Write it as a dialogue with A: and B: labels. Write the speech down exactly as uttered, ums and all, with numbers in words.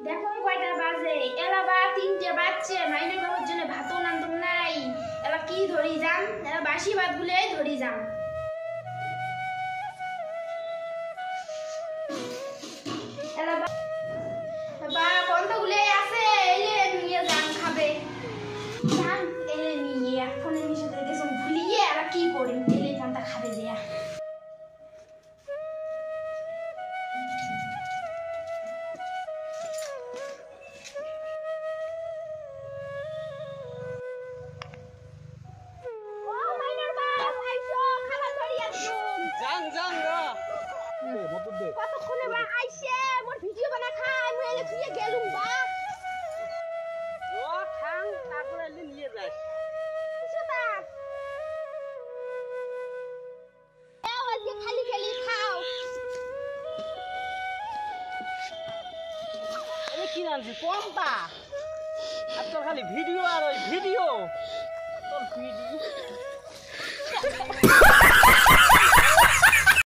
A: দেখো কয়টা বাজে এলা বা তিনটে বাজছে মাইনে বাবুর জন্য ভাতও নান্দুম নাই এলা কি ধরি যাম এলা বাসি ভাত গুলাই ধরি যাম এলা বা বা কোনটা গুলে আছে এলে নিয়ে যাম খাবে যাম এলে নিয়ে এখন এর সাথে গেছম ভুলিয়ে এলা কি করি এলে কোনটা খাবে দেয়া কতক্ষণে বা আইছে মোর ভিডিও বানা খাই মই এলে থুয়ে গেলুম বা
B: ও খাং তারপর এলে নিয়ে যাস
A: কিসটা এও আজকে খালি খালি খাও
B: আরে কি নামছি পম্পা আর তোর খালি ভিডিও আর ওই ভিডিও